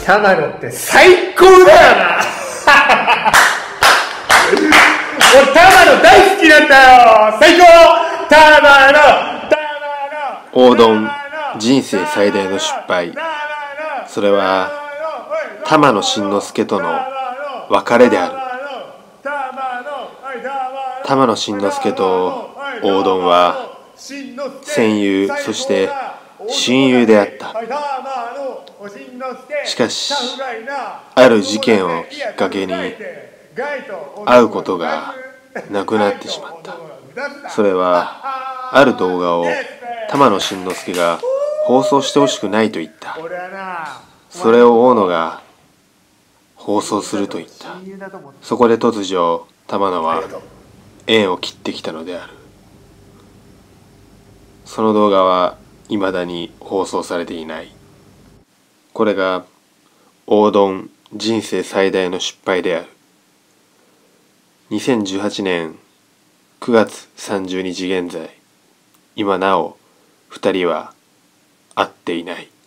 玉野って最高だよな俺玉野大好きなんだよ。最高。玉野王道人生最大の失敗。それは玉野慎之介との別れである。玉野慎之介と王道は戦友、そして親友であった。しかしある事件をきっかけに会うことがなくなってしまった。それはある動画を玉野慎之介が放送してほしくないと言った。それを大野が放送すると言った。そこで突如玉野は縁を切ってきたのである。その動画は未だに放送されていない。これが王道人生最大の失敗である。2018年9月30日現在、今なお2人は会っていない。